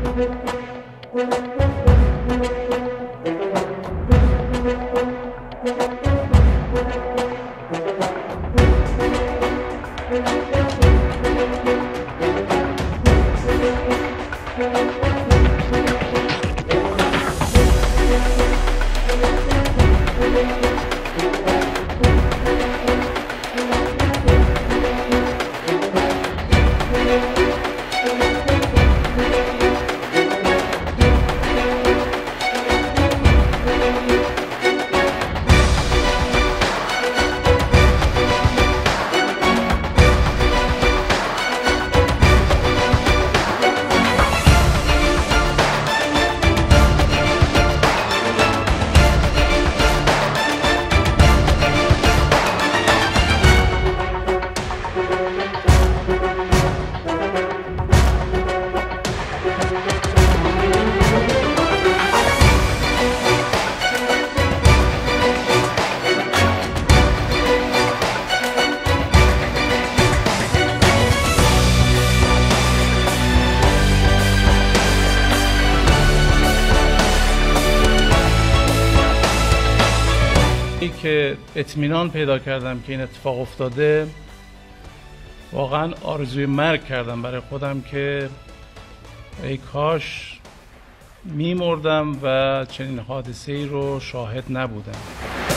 که اطمینان پیدا کردم که این اتفاق افتاده، واقعا آرزوی مرگ کردم برای خودم که ای کاش میمردم و چنین حادثه‌ای رو شاهد نبودم.